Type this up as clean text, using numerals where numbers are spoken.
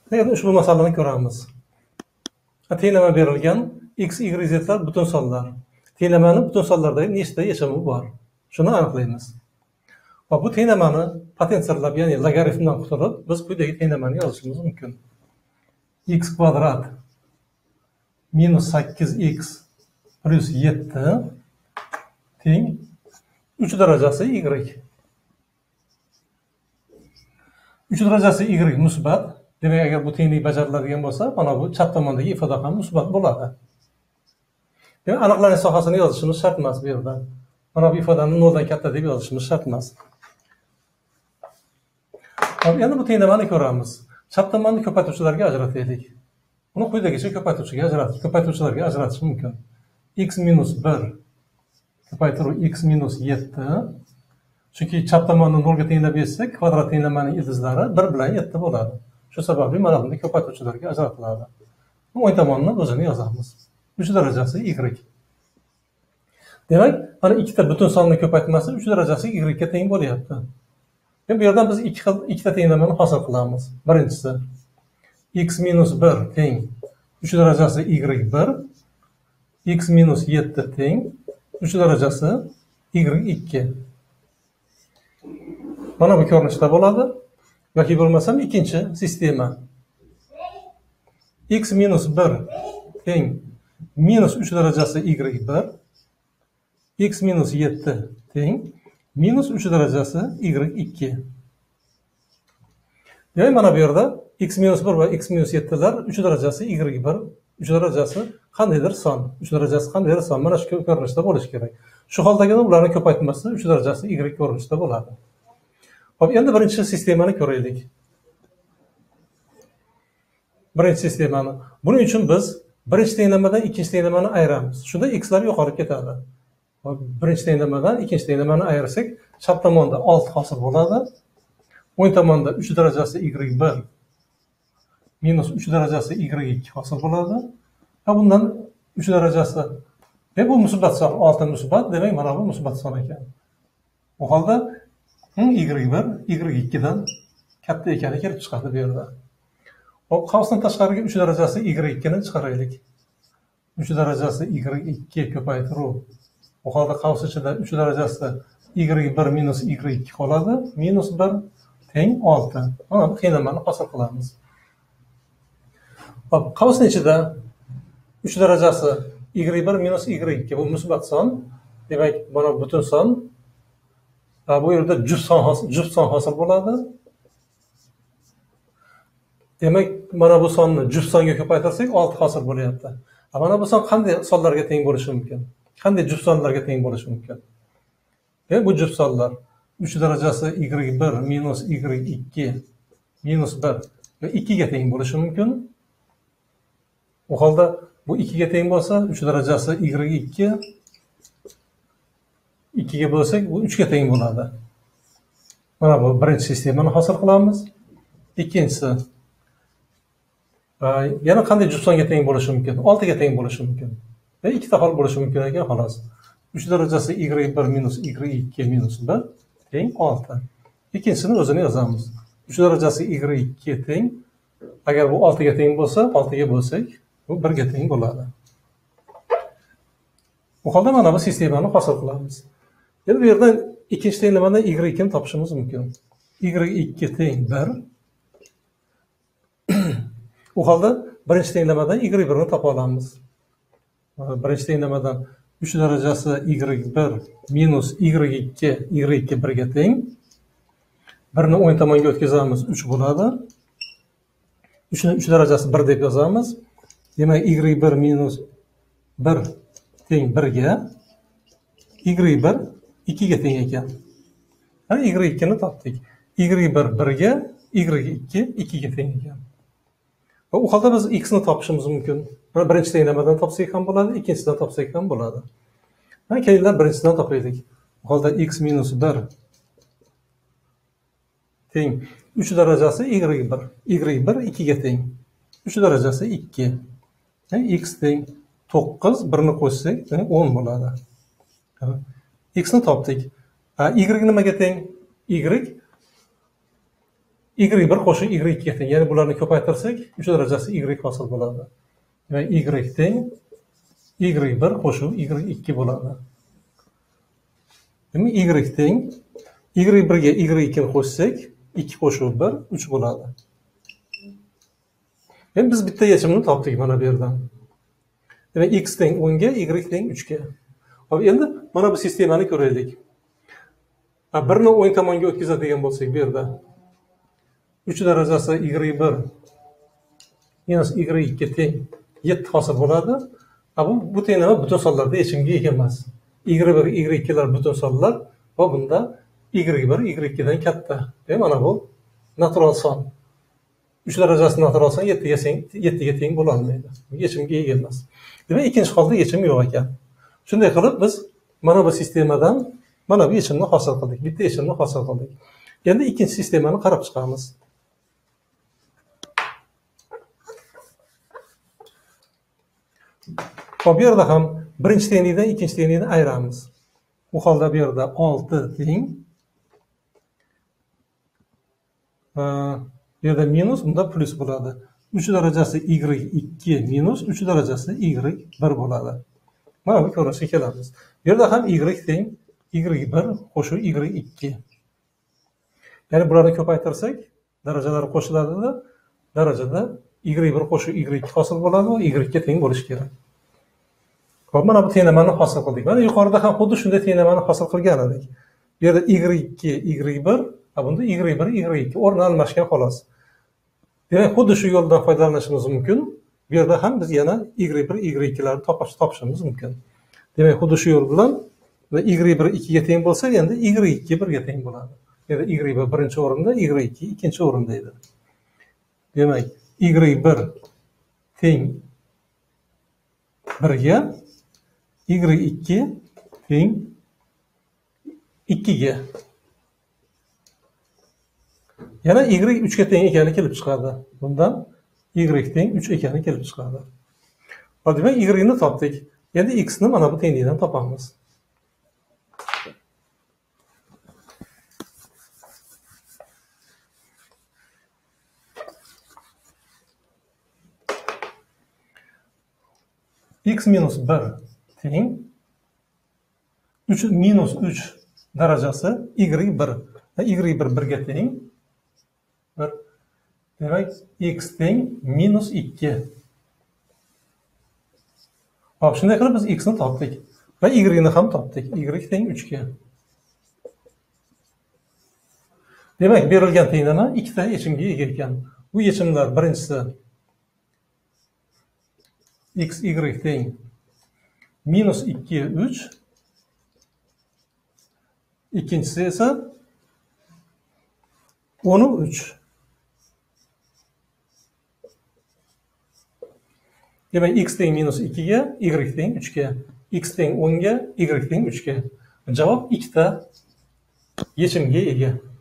Endi ushbu masalani ko'ramiz. Tenglama berilgan x, y, zlar butun sonlar. Tenglamani butun sonlardagi nechta yechimi bor? Shuni aniqlaymiz. Va bu tenglamani potensiallab, ya'ni logaritmdan qutulib, biz quyidagi tenglamani yozishimiz mumkin. X kvadrat minus 8x plus 7 teng 3 darajasi y. 3 darajasi y musbat. Demak, agar bu tenglik bajariladigan bo'lsa, mana bu chap tomondagi ifoda ham musbat bo'ladi. Demak, aniqlanish sohasini yozishimiz shart emas bu yerda. Mana bu ifodani 0 dan katta deb yozishimiz shart emas. Endi bu tenglamani ko'ramiz. Chap tomonni ko'paytuvchilarga ajrataylik. Buni quyidagicha ko'paytuvchilarga ajratish mumkin. X minus 1 ko'paytiruv x minus 7. Chunki chap tomonni 0 ga tenglab bersak, kvadrat tenglamaning ildizlari 1 bilan 7 bo'ladi. Shu sababli mana bunday ko'paytuvchilarga ajratiladi. O'ng tomonni o'zini yozamiz. 3 darajasi y. Demak, mana ikkita butun sonning ko'paytmasi 3 darajasi y ga teng bo'lyapti. Bu yerdan biz ikkita tenglamani hosil qilamiz. Birinchisi x minus 1 teng 3 darajasi y1, x minus 7 teng 3 darajasi y2. Mana bu ko'rinishda bo'ladi. Yoki bo'lmasam ikkinchi sistema. X minus 1 teng minus 3 darajasi y1, x minus 7 teng minus 3 darajasi y2. Demak, mana bu yerda x minus 1 va x minus 7lar 3 darajasi y1, 3 darajasi qandaydir son. 3 darajasi qandaydir son. Mana shu ko'rinishda bo'lishi kerak. Shu holdagina ularning ko'paytmasi 3 darajasi y ko'rinishda bo'ladi. Hop, endi birinchi sistemani ko'raylik. Birinchi sistemani. Buning uchun biz birinchi tenglamadan ikkinchi tenglamani ayiramiz. Shunda x lar yo'qolib ketadi. Birinchi tenglamadan ikkinchi tenglamani ayirsak, chap tomonda 6 hosil bo'ladi. O'ng tomonda 3 darajasi y1 minus 3 darajasi y2 hosil bo'ladi. Va bundan 3 darajasi bu musbat son, 6 musbat, demak mana bu musbat son ekan. Bu holda y1 y2 dan katta ekani kelib chiqadi bu yerda. Hop, qavsdan tashqariga 3 darajasi y2 ni chiqaraylik. 3 darajasi y2 ko'paytiruv. Bu holda qavs ichida 3 darajasi y1 minus y2 qoladi. Minus 1 teng 6. Mana bu tenglamani hosil qilamiz. Hop, qavsning ichida 3 darajasi y1 minus y2 bu musbat son. Demak, mana butun son. Bu yerda juft son hosil bo'ladi. Demak, mana bu sonni juft songa ko'paytirsak 6 hosil bo'lyapti. Mana bu son qanday sonlarga teng bo'lishi mumkin? Qanday juft sonlarga teng bo'lishi mumkin? Bu juft sonlar 3 darajasi y1 minus y2 minus 1 va 2 ga teng bo'lishi mumkin. U holda bu 2 ga teng bo'lsa, 3 darajasi y2 2 ga bo'lsak, bu 3 ga teng bo'ladi. Mana bu birinchi sistemani hosil qilamiz. Ikkinchisi yana qanday juft songa teng bo'lishi mumkin? 6 ga teng bo'lishi mumkin. Va ikkita hol bo'lishi mumkin ekan, xolos. 3 darajasi y1 minus y2 minus 1 teng 6. Ikkinchisini o'zini yozamiz. 3 darajasi y2 teng. Agar bu 6 ga teng bo'lsa, 6 ga bo'lsak, bu 1 ga teng bo'ladi. Bu holda mana bu sistemani hosil qilamiz. Endi bu yerdan ikkinchi tenglamadan y2 ni topishimiz mumkin. y2 teng 1. U holda birinchi tenglamadan y1 ni topa olamiz. Birinchi tenglamadan 3 darajasi y1 minus y2 1 ga teng. 1 ni o'ng tomonga o'tkazamiz, 3 bo'ladi. 3 ni 3 darajasi 1 deb yozamiz. Demak, y1 minus 1 teng 1 ga, y1 2 ga teng ekan. Y2 ni topdik. y1 1 ga, y2 2 ga teng ekan. Va u holda biz x ni topishimiz mumkin. Birinchi tenglamadan topsak ham bo'ladi, ikkinchisidan topsak ham bo'ladi. Kelinglar birinchisidan topaylik. Bu holda x minus 1 teng 3 darajasi y1. y1 2 ga teng. 3 darajasi 2. X teng 9, 1 ni qo'shsak 10 bo'ladi. X ni topdik. Y nimaga teng? Y y1 qo'shib y2 teng. Ya'ni bularni ko'paytirsak 3 darajasi y hosil bo'ladi. Demak, y teng y1 qo'shib y2 bo'ladi. Demak, y teng y1 ga y2 ni qo'shsak 2 qo'shib 1 3 bo'ladi. Endi biz bitta yechimni topdik mana bu yerdan. Demak, x teng 10 ga, y teng 3 ga. Hop, endi mana bu sistemani ko'raylik. 1 ni o'ng tomonga o'tkazadigan bo'lsak, bu yerda 3 darajasi y1 minus y2 teng 7 hosil bo'ladi. Bu tenglama butun sonlarda yechimga ega emas. y1, y2 lar butun sonlar va bunda y1 y2 dan katta. Mana bu natural son. 3 darajasi natural son 7 ga teng bo'la olmaydi. Yechimga ega emas. Demak, ikkinchi holda yechim yo'q ekan. Shunday qilib biz mana bu sistemadan mana bu yechimni hosil qildik. Bitta yechimni hosil qildik. Endi ikkinchi sistemani qarab chiqamiz. Bu yerda ham birinchi tenglikdan ikkinchi tenglikni ayiramiz. Bu holda bu yerda 6 teng. Bu yerda minus, bunda plus bo'ladi. 3 darajasi y2 minus 3 darajasi y1 bo'ladi. Mana bu ko'rinishga kelamiz. Bu yerda ham y teng y1 qo'shib y2. Ya'ni bularni ko'paytirsak, darajalari qo'shiladi-da, darajada y1 qo'shib y2 hosil bo'ladi va y ga teng bo'lishi kerak. Xo'p, mana bu tenglamani hosil qildik. Mana yuqorida ham xuddi shunday tenglamani hosil qilgan edik. Bu yerda y2 y1, bunda y1 y2 o'rni almashgan xolos. Demak, xuddi shu yo'ldan foydalanishimiz mumkin. Bu yerda ham biz yana y1 y2 larni topishimiz mumkin. Demak, xuddi shu yo'l bilan y1 2 ga teng bo'lsa, endi y2 1 ga teng bo'ladi. Ya da y1 birinchi o'rinda, y2 ikkinchi o'rinda edi. Demak, y1 teng 1 ga, y2 teng 2 ga. Yana y 3 ga teng ekani kelib chiqadi. Bundan y teng 3 ekani kelib chiqadi. Demak, y ni topdik. Endi x ni mana bu tenglikdan topamiz. X minus 1 teng 3 minus 3 darajasi y1. Y1 1 ga teng. Demak, x teng minus 2. Hop, shunday qilib biz x ni topdik va y ni ham topdik. Y teng 3 ga. Demak, berilgan tenglama ikkita yechimga ega ekan. Bu yechimlar birinchisi x y teng minus 2 3. İkincisi ise 10'u 3. Demek x teng minus 2 ga, y teng 3 ga. X teng 10 ga, y teng 3 ga. Cevap ikkita yechimga ega.